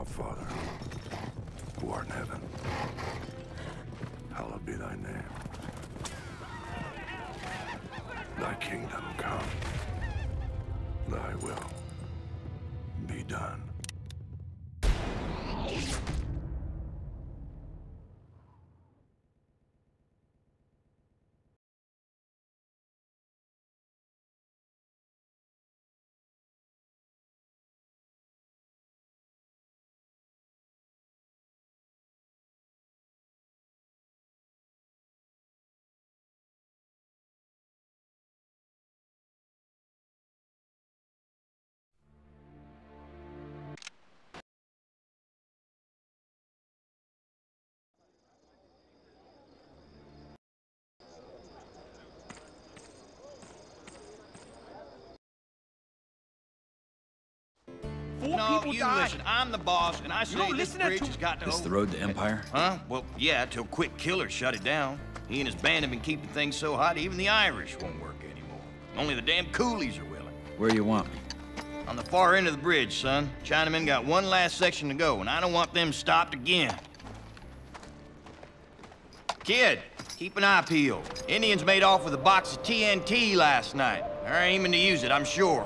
Father, who art in heaven, hallowed be thy name. Thy kingdom come. Thy will be done. No, you listen. I'm the boss, and I say this bridge has got to open. This the road to Empire? Huh? Well, yeah, till quick killer shut it down. He and his band have been keeping things so hot, even the Irish won't work anymore. Only the damn coolies are willing. Where you want me? On the far end of the bridge, son. Chinamen got one last section to go, and I don't want them stopped again. Kid, keep an eye peeled. Indians made off with a box of TNT last night. They're aiming to use it, I'm sure.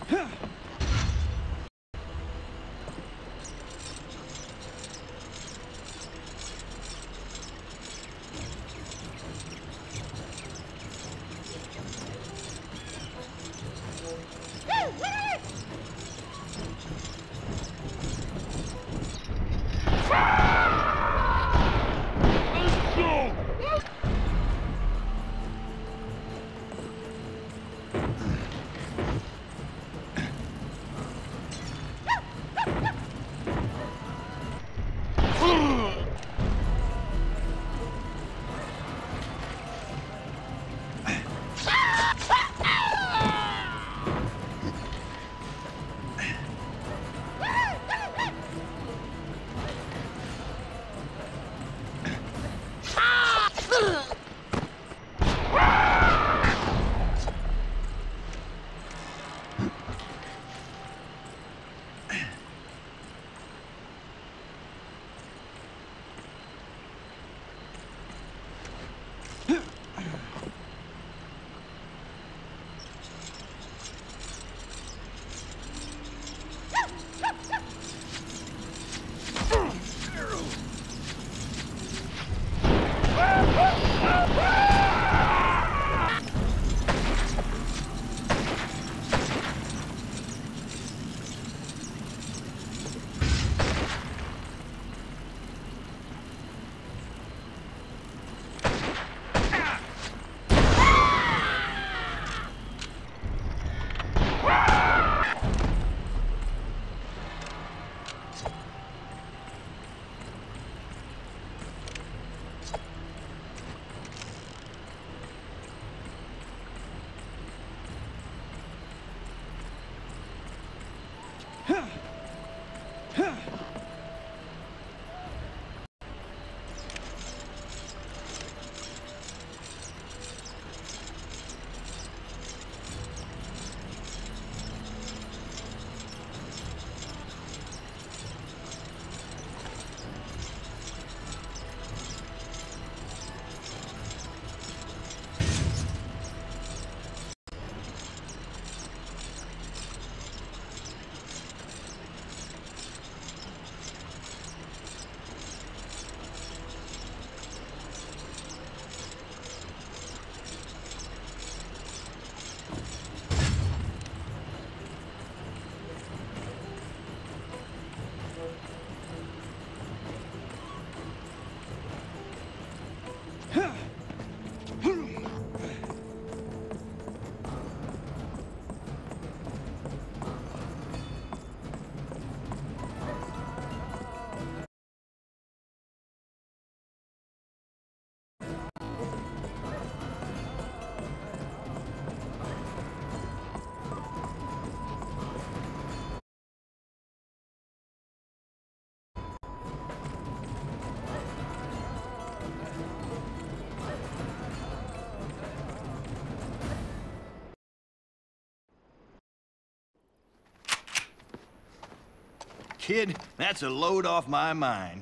Kid, that's a load off my mind.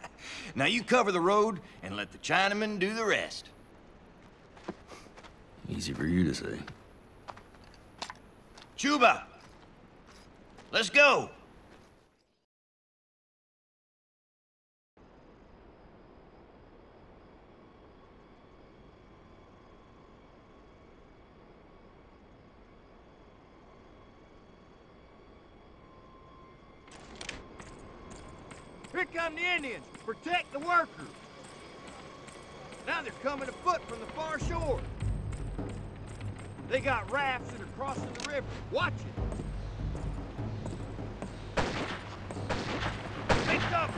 Now you cover the road and let the Chinaman do the rest. Easy for you to say. Chuba! Let's go! Here come the Indians! Protect the workers! Now they're coming afoot from the far shore. They got rafts that are crossing the river. Watch it! Take cover!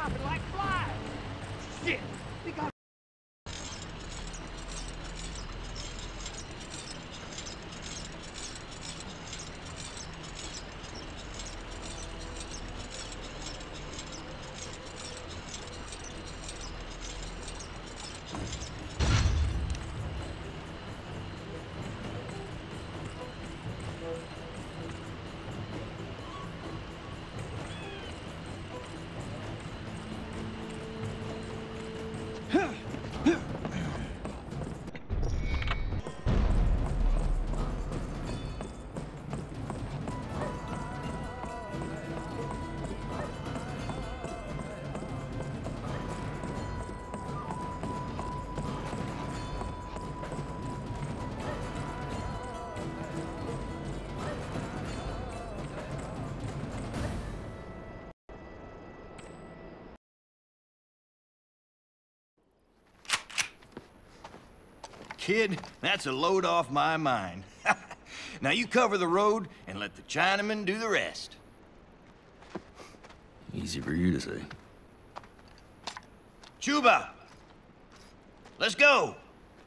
dropping like flies. Shit, we got... Kid, that's a load off my mind. Now you cover the road and let the Chinaman do the rest. Easy for you to say. Chuba! Let's go!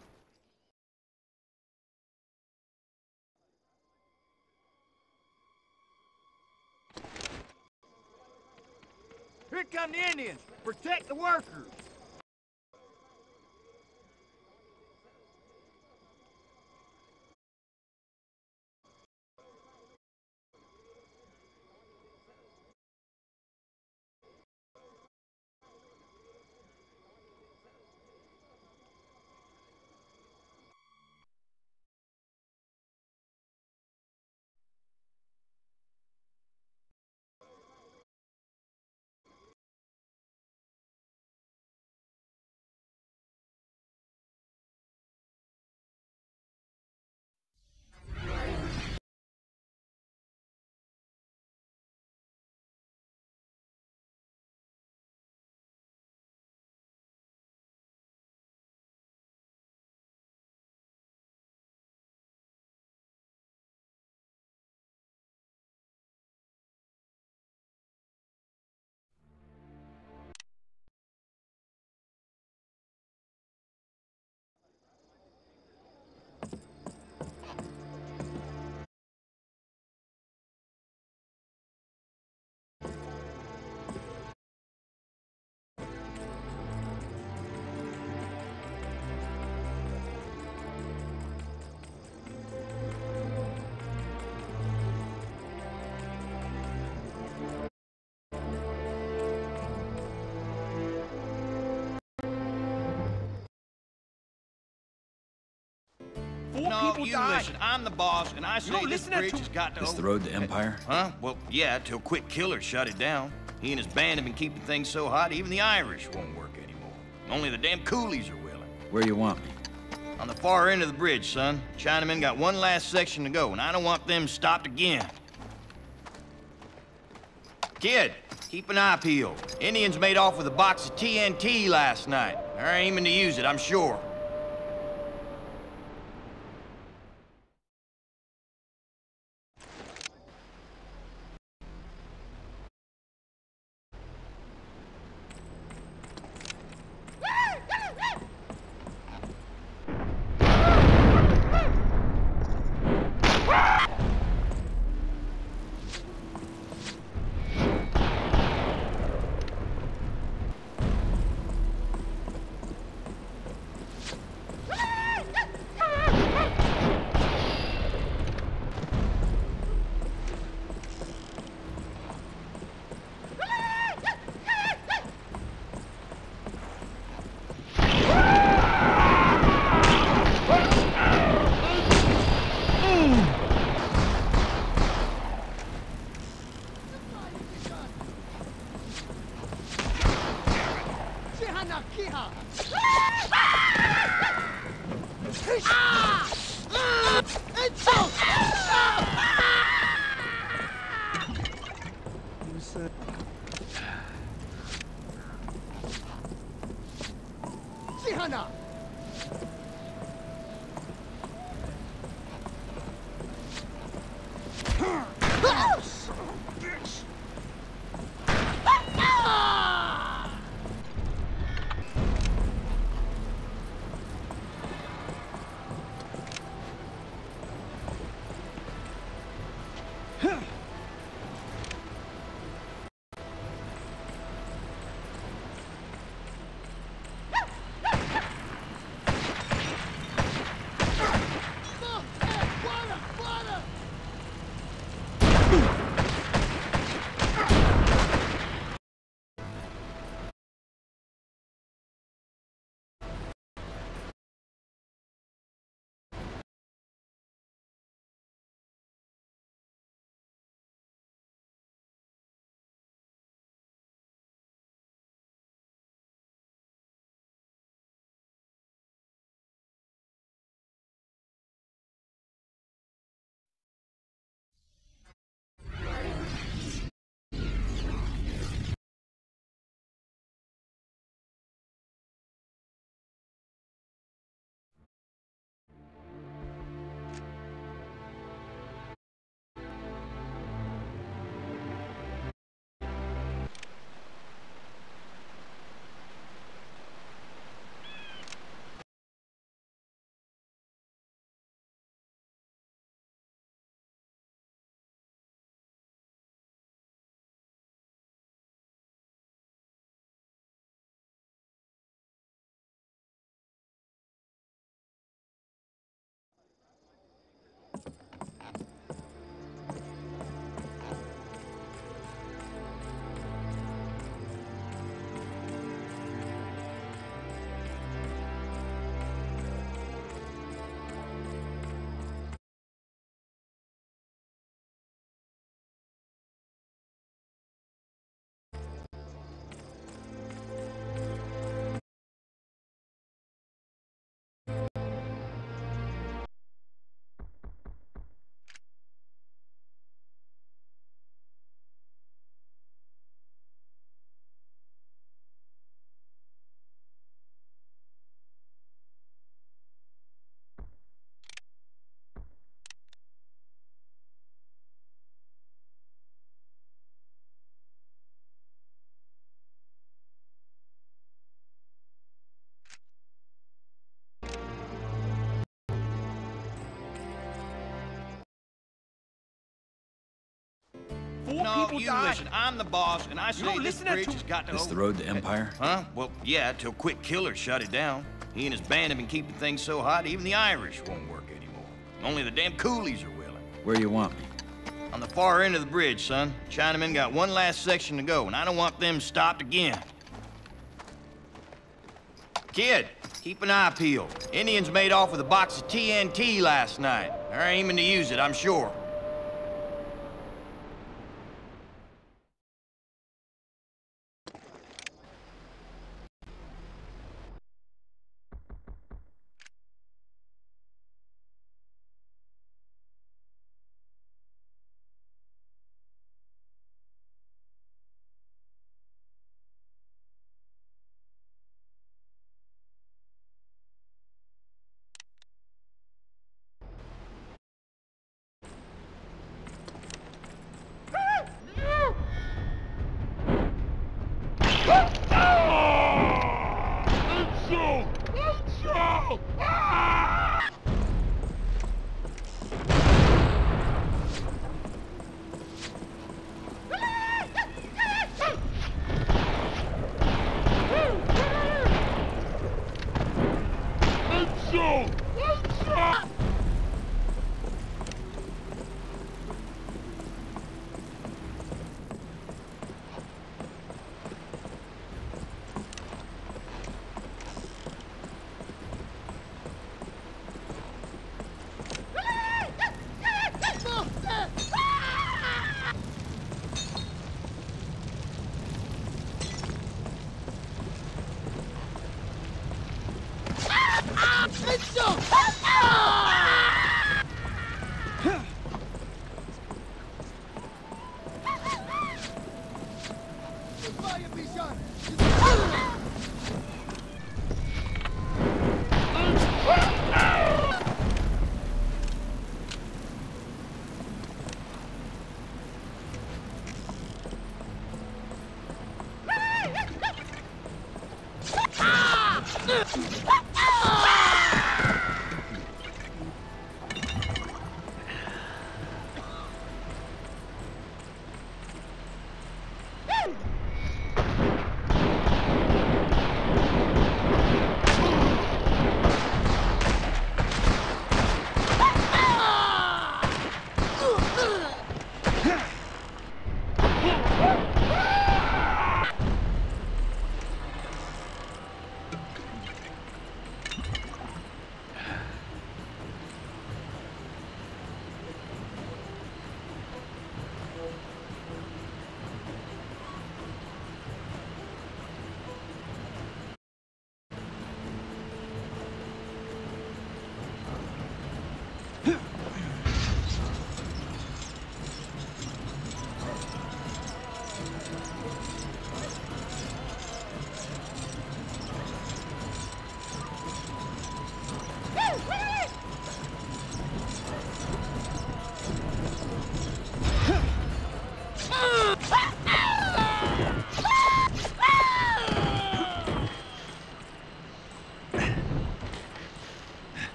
Here come the Indians. Protect the workers. No, you listen. I'm the boss, and I say this bridge has got to... Is the road to Empire? Huh? Well, yeah, till quick killer shut it down. He and his band have been keeping things so hot, even the Irish won't work anymore. Only the damn coolies are willing. Where you want me? On the far end of the bridge, son. Chinamen got one last section to go, and I don't want them stopped again. Kid, keep an eye peeled. Indians made off with a box of TNT last night. They're aiming to use it, I'm sure. people you died. listen. I'm the boss, and I say don't this listen bridge to- has got to This open. the road to Empire? Huh? Well, yeah, till quick killer shut it down. He and his band have been keeping things so hot, even the Irish won't work anymore. Only the damn coolies are willing. Where you want me? On the far end of the bridge, son. Chinamen got one last section to go, and I don't want them stopped again. Kid, keep an eye peeled. Indians made off with a box of TNT last night. They're aiming to use it, I'm sure.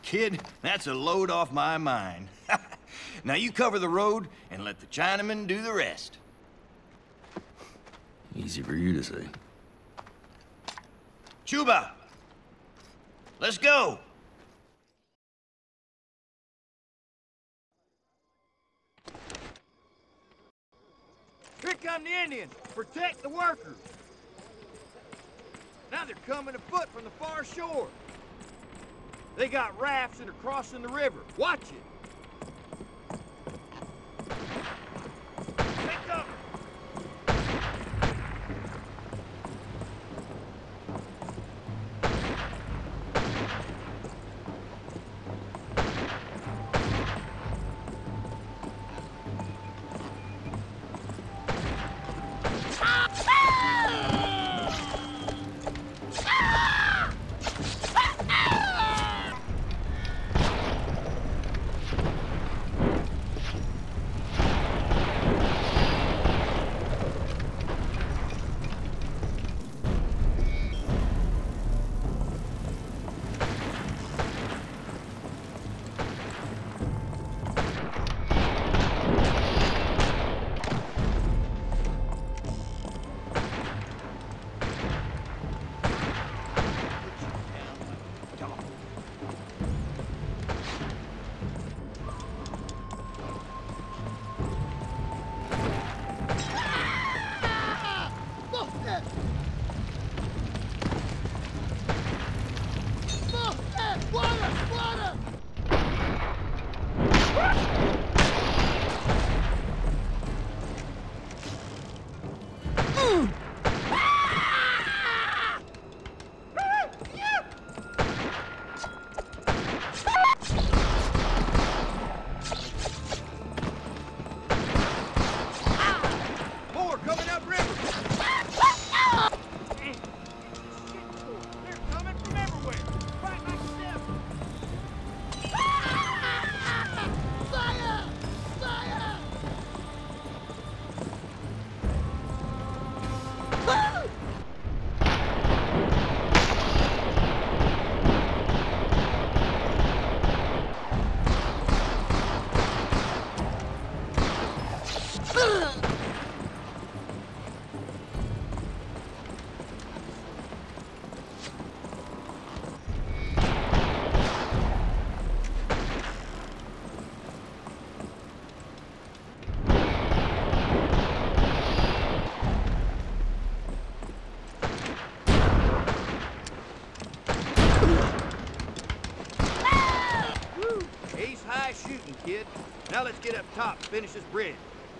Kid, that's a load off my mind. Now you cover the road and let the Chinaman do the rest. Easy for you to say. Chuba! Let's go! Here come the Indians. Protect the workers. Now they're coming afoot from the far shore. They got rafts that are crossing the river. Watch it. Take cover. Kid. Now let's get up top and finish this bridge.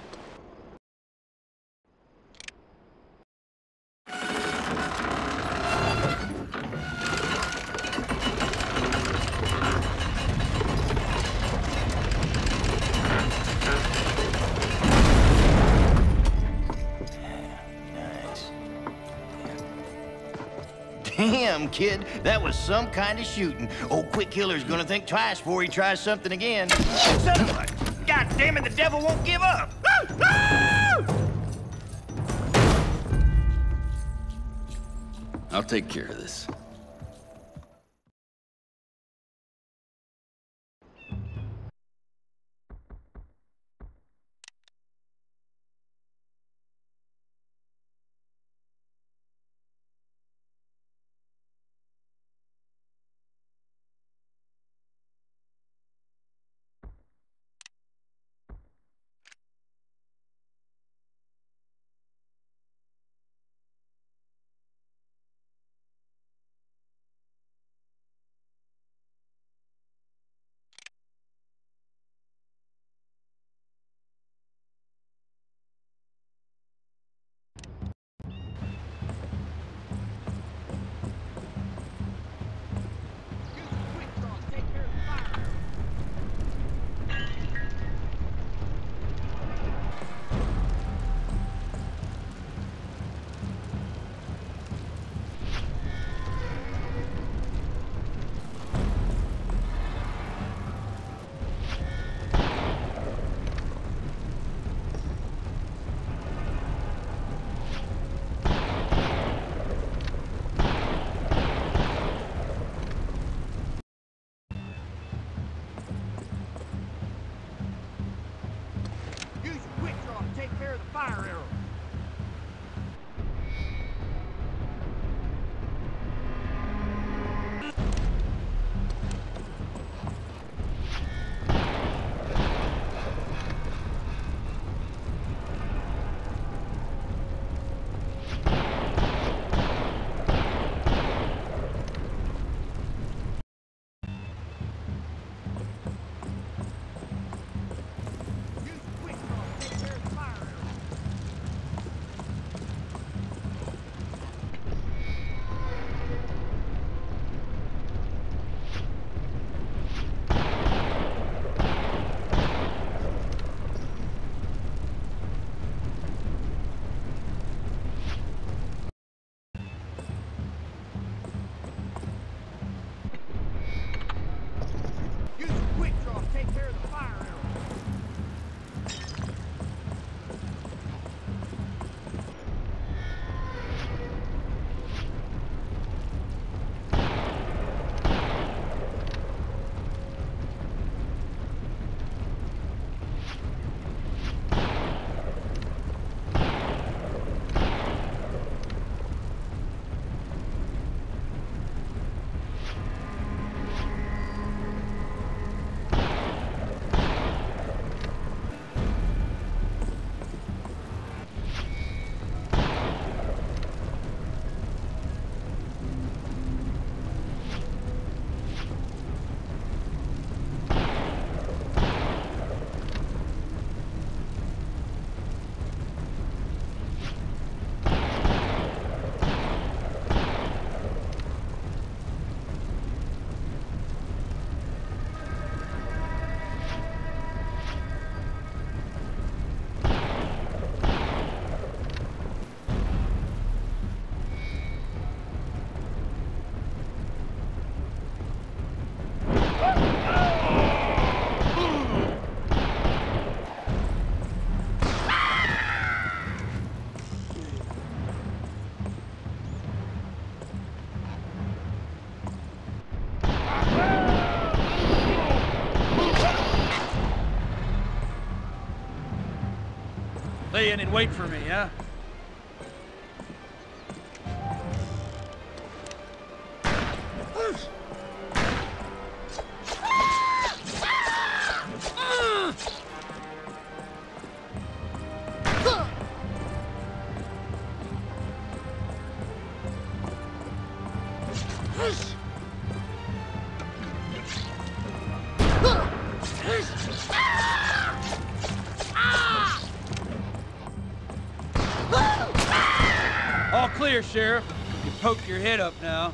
Damn, kid, that was some kind of shooting. Old Quick Killer's gonna think twice before he tries something again. Son of a... God damn it, the devil won't give up! I'll take care of this. fire arrow. Use your quick draw to take care of the fire arrow. Lay in and wait for me, huh? All clear, Sheriff. You can poke your head up now.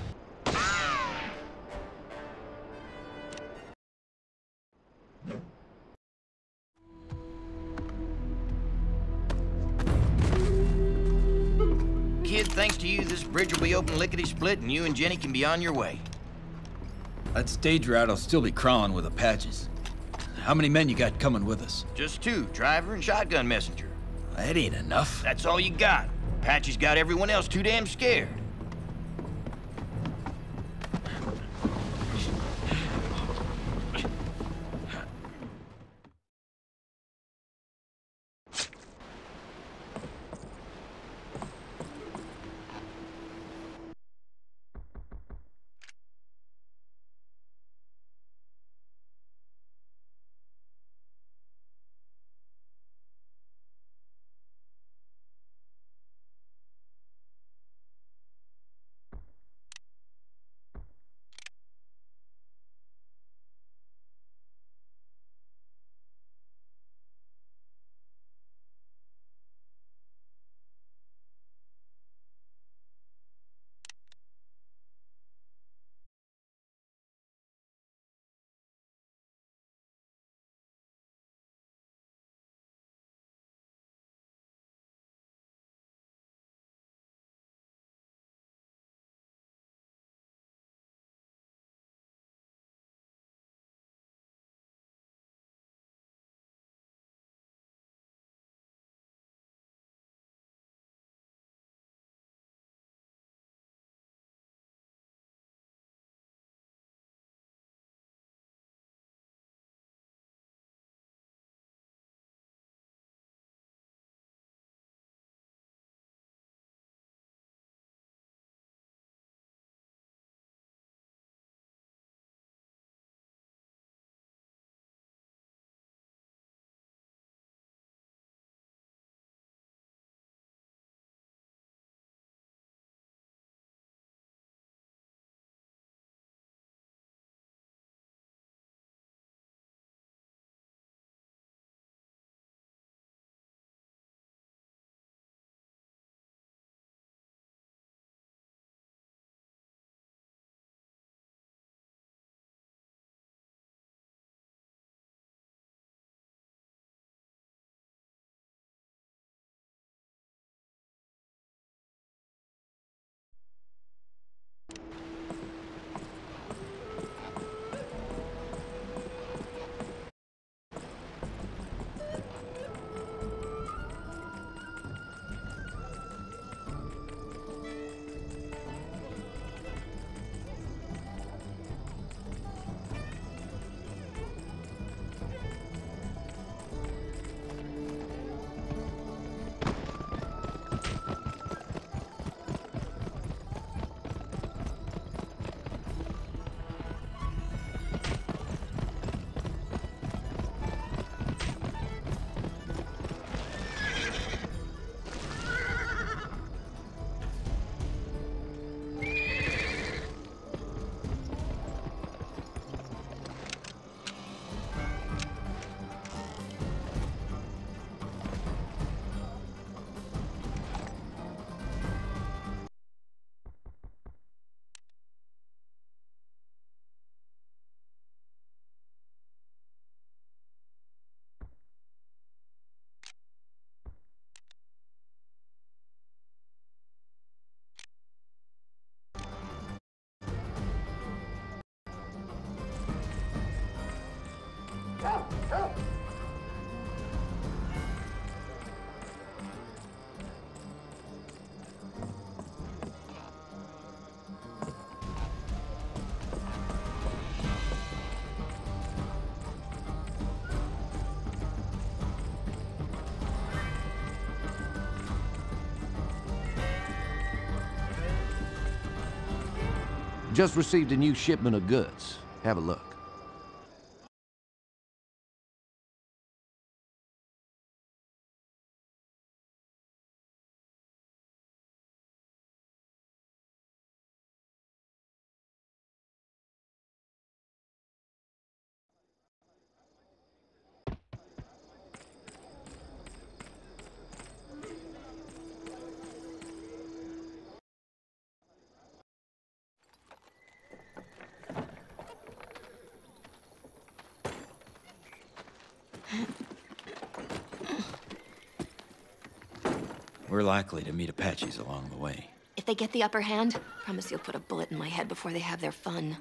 Kid, thanks to you, this bridge will be open lickety-split and you and Jenny can be on your way. That stage route'll still be crawling with Apaches. How many men you got coming with us? Just two, driver and shotgun messenger. That ain't enough. That's all you got. Apache's got everyone else too damn scared. Just received a new shipment of goods. Have a look. We're likely to meet Apaches along the way. If they get the upper hand, promise you'll put a bullet in my head before they have their fun.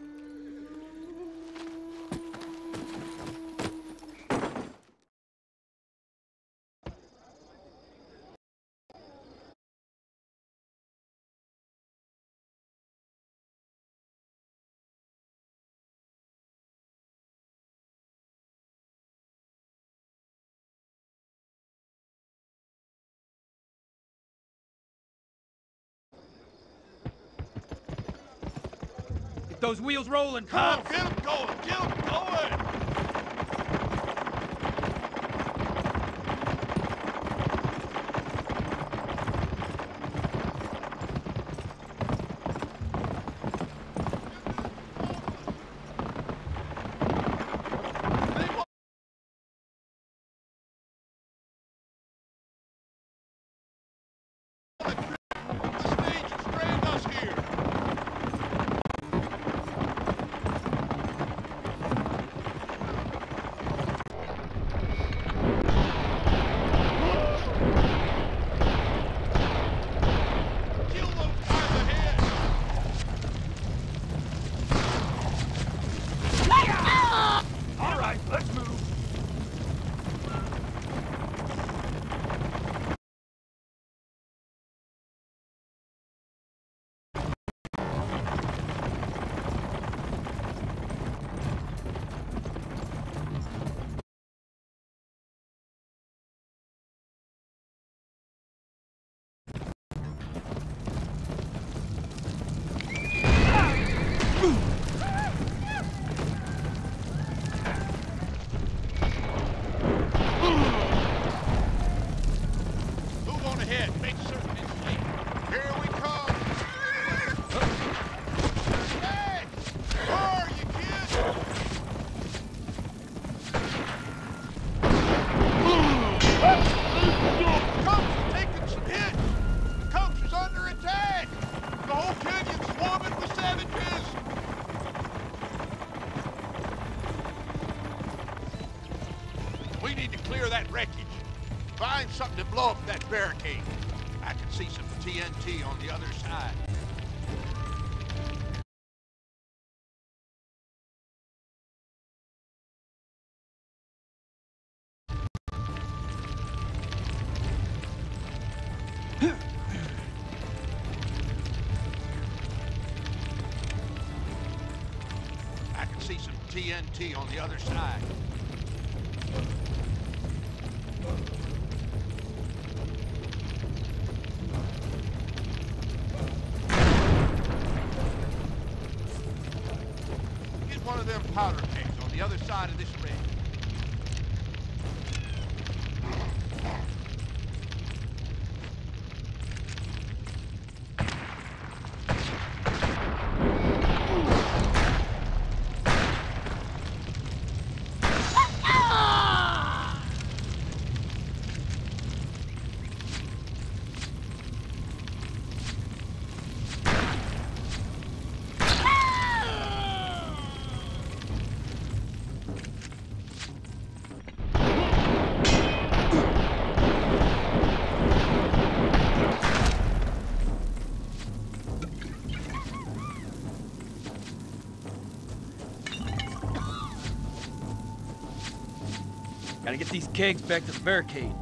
Get those wheels rolling, Come cops! on, get them going! Get them going! We need to clear that wreckage. Find something to blow up that barricade. I can see some TNT on the other side. I can see some TNT on the other side. Get one of them powder kegs on the other side of this ridge. Gotta get these kegs back to the barricade.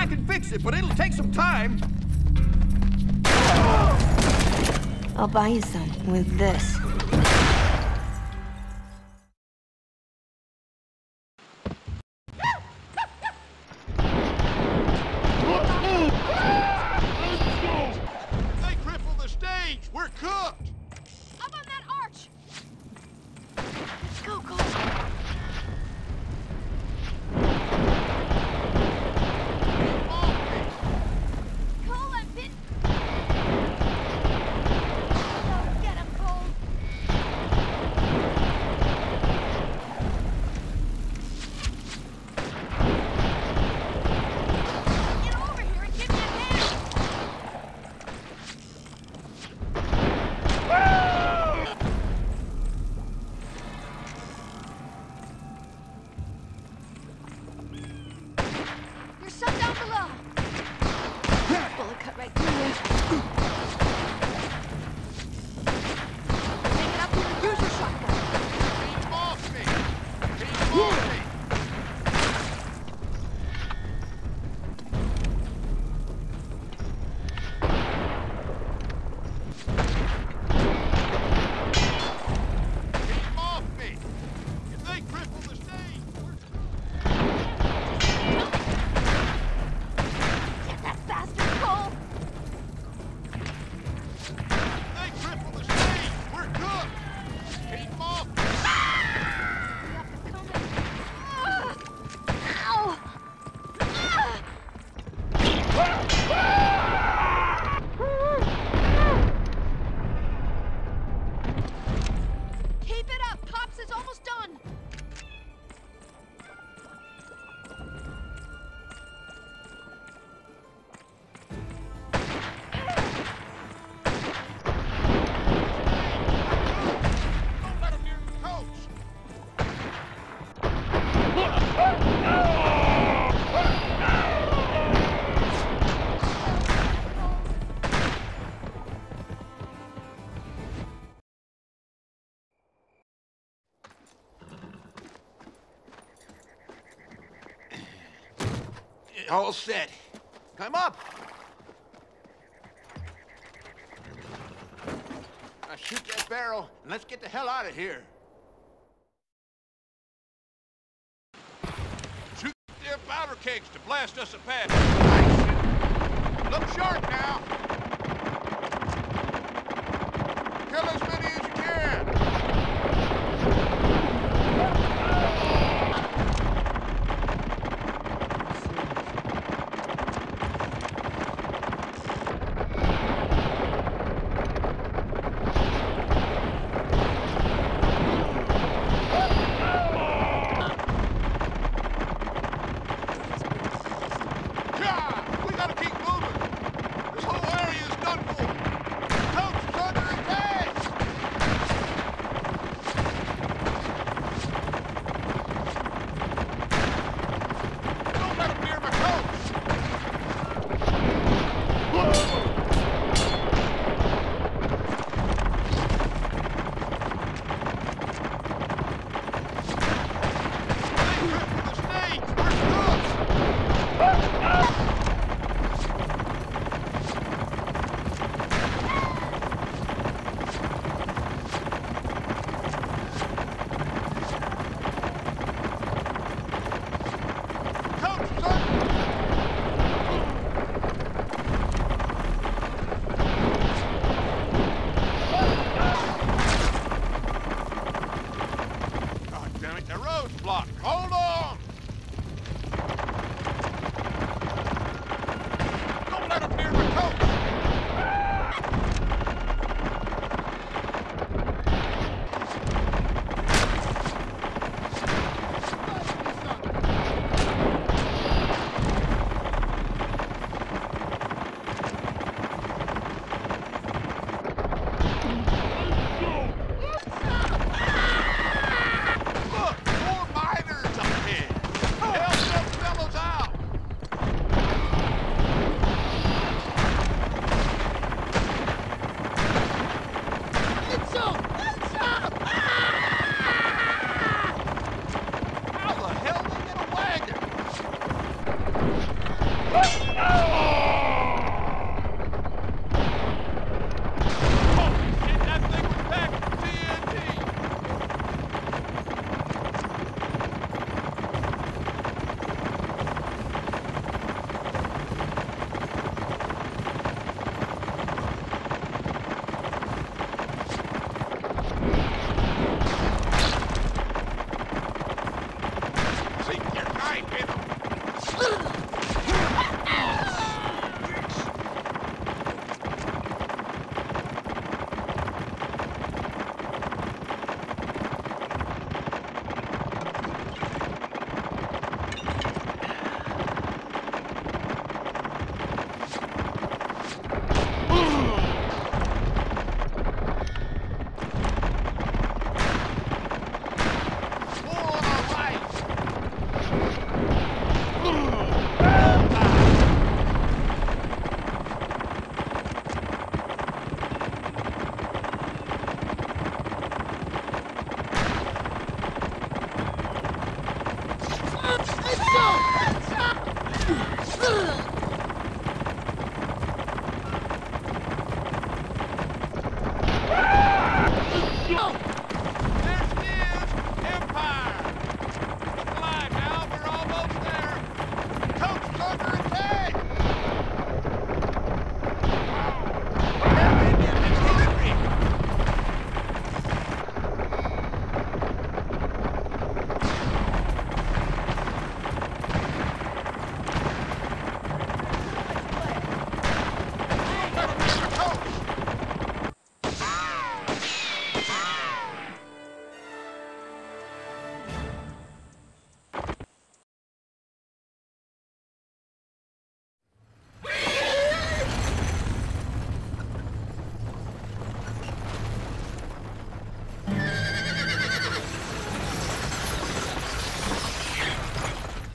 I can fix it, but it'll take some time. I'll buy you some with this. If they cripple the stage, we're cooked. Up on that arch! Let's go, Cole. Cole, I've been... Oh, get him, Cole. Get over here and give me a hand. There's some down below. Bullet cut right through you. Take it up with the user shotgun. Keep off me. Keep off me. Keep off me. If they cripple the stage, we're Get that bastard, Cole. If they cripple the stage, we're cooked. Keep off me. You have to come in. Ow! Keep it up! Cops is almost done! Don't let them near the coach. All set. Come up. Now shoot that barrel and let's get the hell out of here. Shoot their powder kegs to blast us a path. Nice. Look sharp now. Kill as many as you can. Yeah, we gotta keep moving. This whole area is done for. The coach is under attack.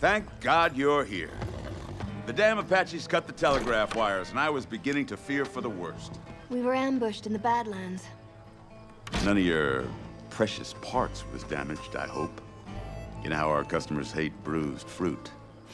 Thank God you're here. The damn Apaches cut the telegraph wires, and I was beginning to fear for the worst. We were ambushed in the Badlands. None of your precious parts was damaged, I hope. You know how our customers hate bruised fruit.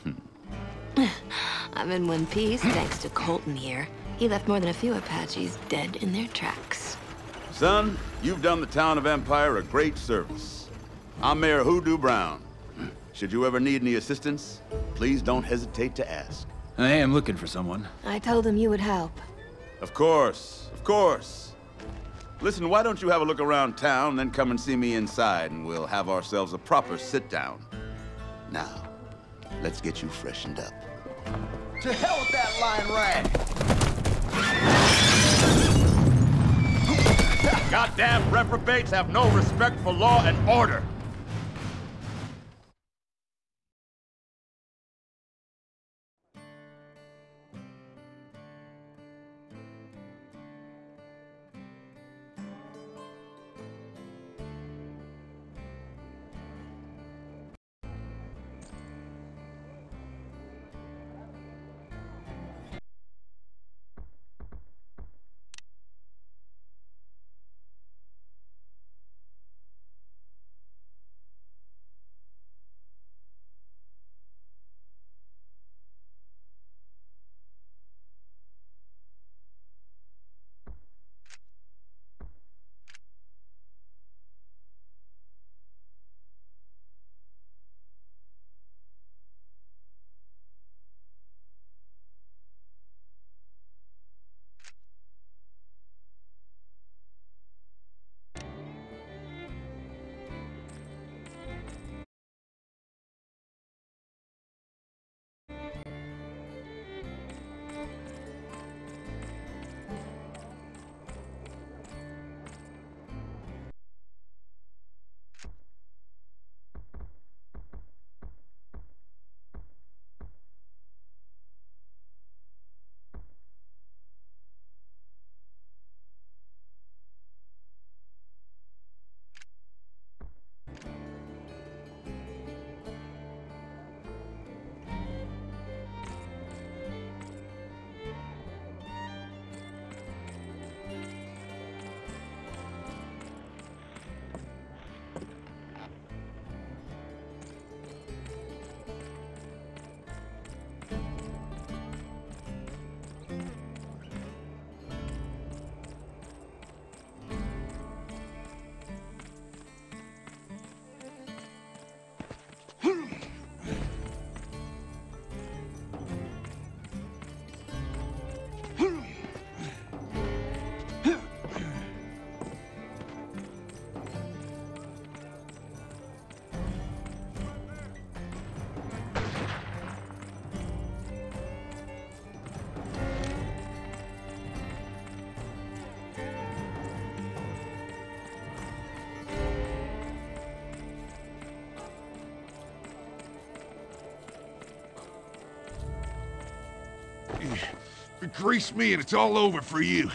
I'm in one piece, thanks to Colton here. He left more than a few Apaches dead in their tracks. Son, you've done the town of Empire a great service. I'm Mayor Hoodoo Brown. Should you ever need any assistance, please don't hesitate to ask. I am looking for someone. I told him you would help. Of course, of course. Listen, why don't you have a look around town, then come and see me inside, and we'll have ourselves a proper sit-down. Now, let's get you freshened up. To hell with that lying rag! Goddamn reprobates have no respect for law and order. Grease me and it's all over for you.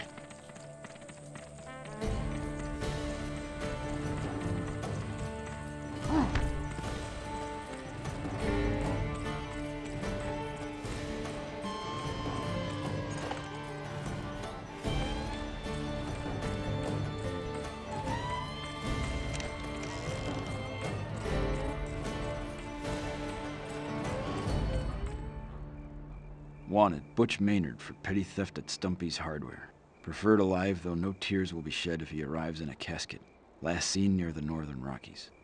Wanted, Butch Maynard for petty theft at Stumpy's Hardware. Preferred alive, though no tears will be shed if he arrives in a casket. Last seen near the Northern Rockies.